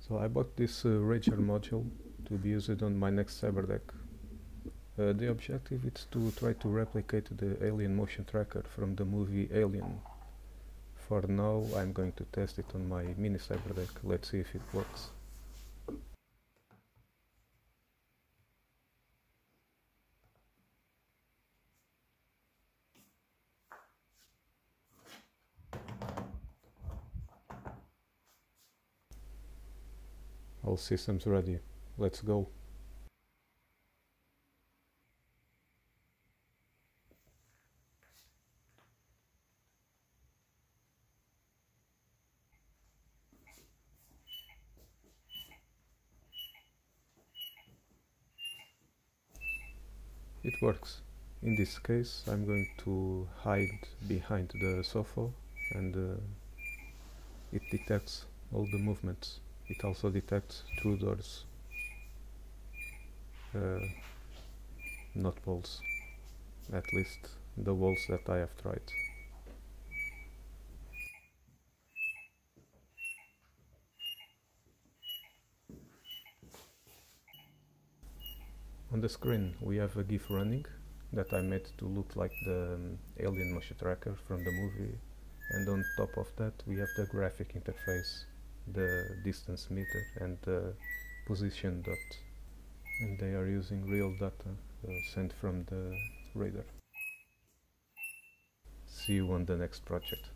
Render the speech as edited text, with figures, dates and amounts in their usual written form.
So I bought this Rager module to be used on my next Cyberdeck. The objective is to try to replicate the alien motion tracker from the movie Alien. For now I'm going to test it on my mini Cyberdeck. Let's see if it works. All systems ready. Let's go. It works. In this case I'm going to hide behind the sofa and it detects all the movements. It also detects true doors, not walls, at least the walls that I have tried. On the screen we have a GIF running that I made to look like the alien motion tracker from the movie, and on top of that we have the graphic interface, the distance meter and the position dot, and they are using real data sent from the radar. See you on the next project.